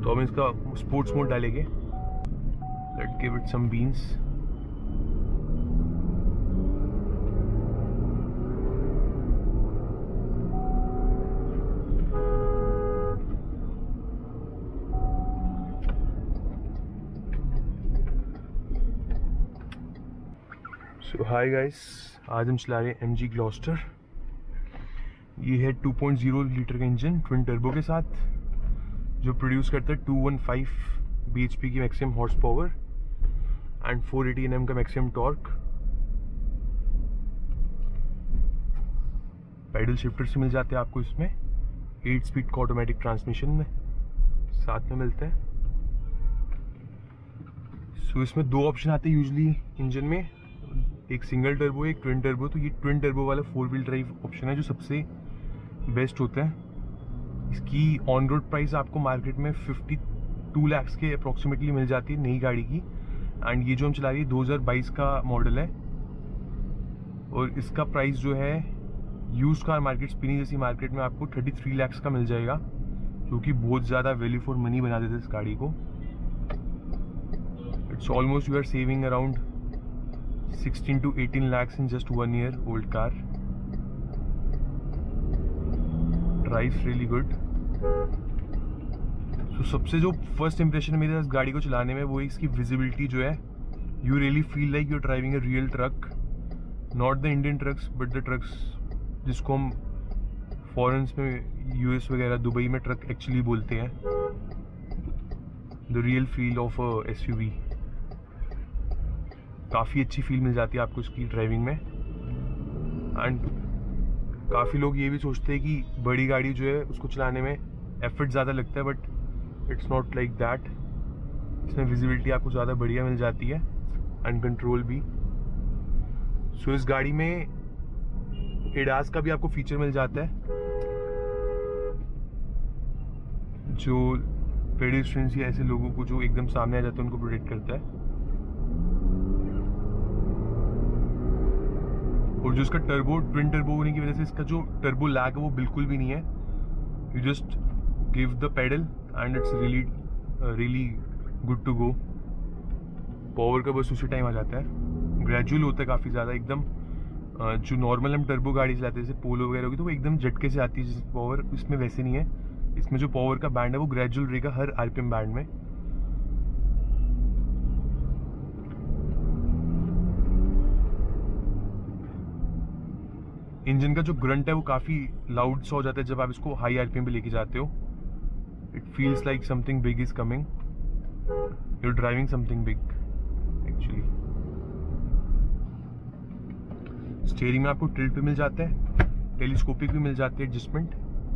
तो हम इसका स्पोर्ट्स मोड डालेंगे। Let's give it some beans. So hi guys, आज हम चला रहे हैं MG ग्लॉस्टर। ये है 2.0 लीटर का इंजन ट्विन टर्बो के साथ, जो प्रोड्यूस करता है 215 bhp की maximum horse power and 480 Nm का मैक्सिमम टॉर्क। पैडल शिफ्टर से मिल जाते हैं आपको इसमें, 8 स्पीड का ऑटोमेटिक ट्रांसमिशन में साथ में मिलते हैं। सो इसमें दो ऑप्शन आते हैं यूजुअली इंजन में, एक सिंगल टर्बो एक ट्विन टर्बो। तो ये ट्विन टर्बो वाला 4 व्हील ड्राइव ऑप्शन है जो सबसे बेस्ट होता है। इसकी ऑन रोड प्राइस आपको मार्केट में 52 लाख के अप्रॉक्सीमेटली मिल जाती है नई गाड़ी की। एंड ये जो हम चला रही है 2022 का मॉडल है, और इसका प्राइस जो है यूज्ड कार मार्केट स्पिनी जैसी मार्केट में आपको 33 लाख का मिल जाएगा, जो कि बहुत ज़्यादा वैल्यू फॉर मनी बना देता है इस गाड़ी को। It's almost you are saving around 16 to 18 lakhs in just 1 year old car. Drives really good. So सबसे जो फर्स्ट इंप्रेशन मेरे इस गाड़ी को चलाने में वो इसकी विजिबिलिटी जो है, you really feel like you are driving a real truck, not the Indian trucks but the trucks जिसको हम फॉरेन्स में US वगैरह दुबई में ट्रक एक्चुअली बोलते हैं। The real feel of a SUV, काफ़ी अच्छी फील मिल जाती है आपको इसकी ड्राइविंग में। एंड काफ़ी लोग ये भी सोचते हैं कि बड़ी गाड़ी जो है उसको चलाने में एफर्ट ज़्यादा लगता है, but it's not like that. इसमें विजिबिलिटी आपको ज़्यादा बढ़िया मिल जाती है एंड कंट्रोल भी। सो इस गाड़ी में एडास का भी आपको फीचर मिल जाता है, जो पेडेस्ट्रियंस या ऐसे लोगों को जो एकदम सामने आ जाते हैं उनको प्रोटेक्ट करता है। और जो इसका टर्बो ट्विन टर्बो होने की वजह से इसका जो टर्बो लैग है वो बिल्कुल भी नहीं है। You just give the pedal and it's really good to go. Power का बस उसी टाइम आ जाता है, ग्रेजुअल होता है काफ़ी ज़्यादा एकदम। जो नॉर्मल हम टर्बो गाड़ी चलाते हैं जैसे पोलो वगैरह होगी तो वो एकदम झटके से आती है जैसे पावर, इसमें वैसे नहीं है। इसमें जो पावर का बैंड है वो ग्रेजुअल रहेगा हर RPM बैंड में। इंजन का जो ग्रंट है वो काफ़ी लाउड सा हो जाता है जब आप इसको हाई RPM पे लेके जाते हो। It feels like something big is coming, you are driving something big actually. Steering में आपको टिल्ट भी मिल जाता है, टेलीस्कोपिक भी मिल जाती है adjustment.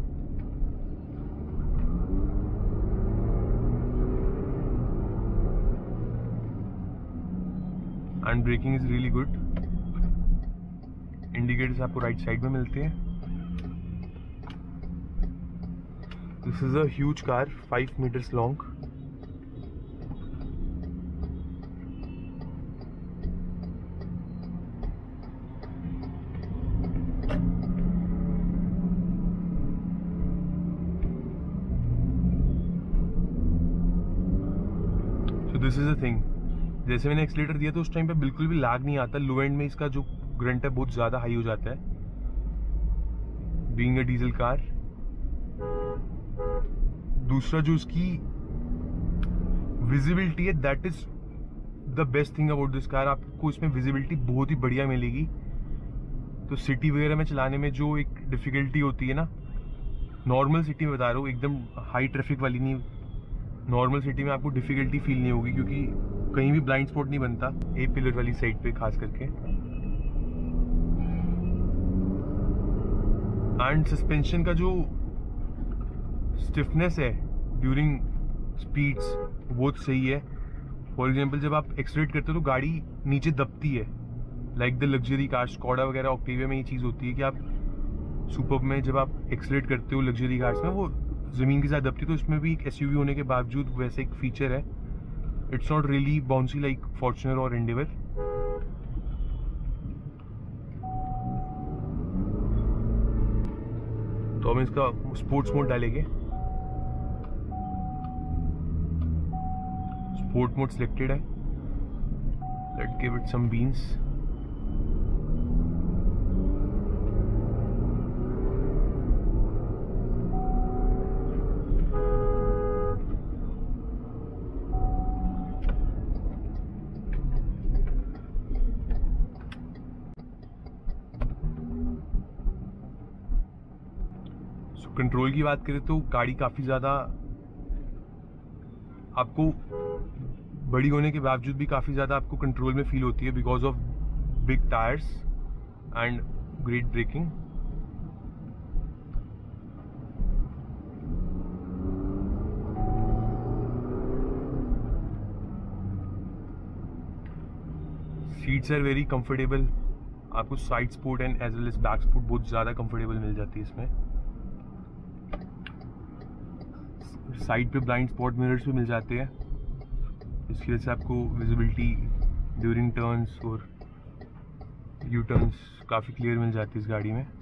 And braking is really good. Indicators आपको राइट साइड में मिलते हैं। This is a huge car, 5 meters long. So this is a thing, जैसे मैंने एक्सीलेटर दिया तो उस टाइम पे बिल्कुल भी लैग नहीं आता। लो एंड में इसका जो ग्रंट है बहुत ज़्यादा हाई हो जाता है बीइंग अ डीजल कार। दूसरा जो इसकी विजिबिलिटी है, that is the best thing about this car. आपको इसमें विजिबिलिटी बहुत ही बढ़िया मिलेगी। तो सिटी वगैरह में चलाने में जो एक डिफिकल्टी होती है ना, नॉर्मल सिटी में बता रहा हूँ, एकदम हाई ट्रैफिक वाली नहीं, नॉर्मल सिटी में आपको डिफिकल्टी फील नहीं होगी क्योंकि कहीं भी ब्लाइंड स्पॉट नहीं बनता A पिलर वाली साइड पे खास करके। एंड सस्पेंशन का जो स्टिफनेस है ड्यूरिंग स्पीड्स वो सही है। फॉर एग्जांपल जब आप एक्सीलरेट करते हो तो गाड़ी नीचे दबती है, like the luxury car Skoda वगैरह ऑक्टेविया में ये चीज़ होती है कि आप सुपर्ब में जब आप एक्सीलरेट करते हो लग्जरी कार्स में वो ज़मीन के साथ दबती है। तो इसमें भी एक SUV होने के बावजूद वैसे एक फीचर है। It's not really bouncy like Fortuner और एंडेवर। तो हम इसका स्पोर्ट्स मोड डालेंगे। स्पोर्ट मोड सिलेक्टेड है. Let's give it some beans. Control की बात करें तो गाड़ी काफ़ी ज़्यादा आपको बड़ी होने के बावजूद भी काफ़ी ज़्यादा आपको कंट्रोल में फील होती है because of big tyres and great braking. Seats are very comfortable. आपको side support and as well as back support बहुत ज़्यादा कंफर्टेबल मिल जाती है इसमें. साइड पे ब्लाइंड स्पॉट मिरर्स भी मिल जाते हैं, इसकी वजह से आपको विजिबिलिटी ड्यूरिंग टर्न्स और यू टर्न्स काफ़ी क्लियर मिल जाती है इस गाड़ी में.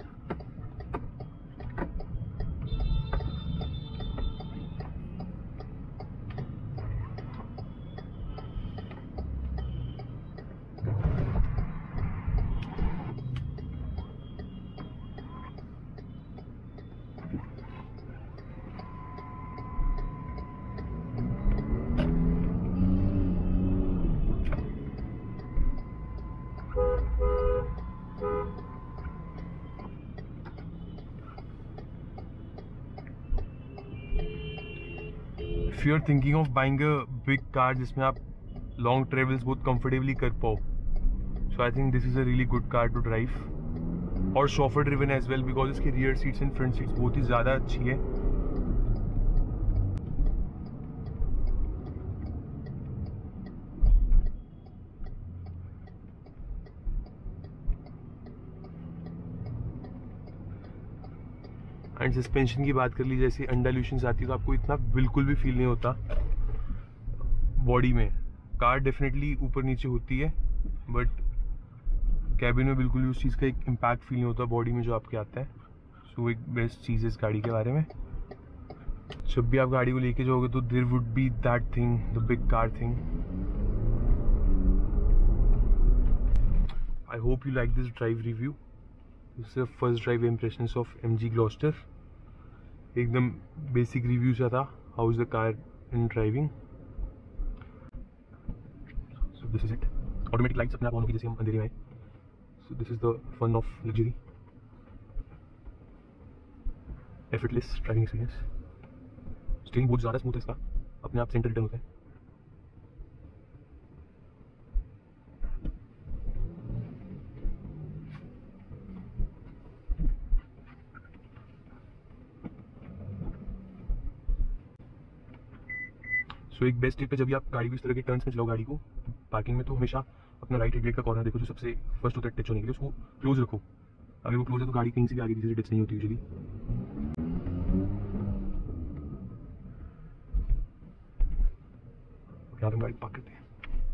If you are thinking of buying a big car जिसमें आप long travels बहुत comfortably कर पाओ, so I think this is a really good car to drive. और chauffeur driven as well because इसकी rear seats and front seats बहुत ही ज़्यादा अच्छी है. एंड सस्पेंशन की बात कर ली, जैसे अंडरल्यूशंस आती है तो आपको इतना बिल्कुल भी फील नहीं होता बॉडी में. कार डेफिनेटली ऊपर नीचे होती है बट कैबिन में बिल्कुल भी उस चीज़ का एक इम्पैक्ट फील नहीं होता बॉडी में जो आपके आता है. सो एक बेस्ट चीज़ है इस गाड़ी के बारे में. जब भी आप गाड़ी को लेके जाओगे तो there would be that thing, the big car thing. I hope you like this drive review. This is first drive impressions of MG Gloster. एकदम बेसिक रिव्यू सा था, how is the car in driving. So this is it. Automatic lights अपने आप on होगी जैसे हम अंधेरे में आए. So this is the fun of luxury. Effortless driving experience. Steering बहुत ज़्यादा स्मूथ है इसका, अपने आप सेंटर रिटर्न होता है. सो एक बेस्ट टिप है, जब भी आप गाड़ी को इस तरह के टर्न्स में चलाओ गाड़ी को पार्किंग में, तो हमेशा अपना राइट हेडलाइट का कॉर्नर देखो जो सबसे फर्स्ट होता है टच होने के लिए, उसको क्लोज रखो. अगर वो क्लोज है तो गाड़ी कहीं से भी आगे पीछे से टच नहीं होती यूजुअली. यहाँ पे गाड़ी पार्क करते हैं.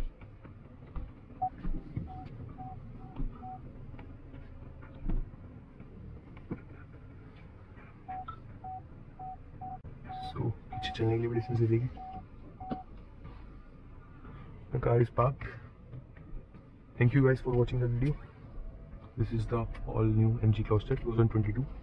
सो पीछे चलने के लिए भी डिस्टेंस दे देगी. The car is parked. Thank you guys for watching the video. This is the all new MG Gloster 2022.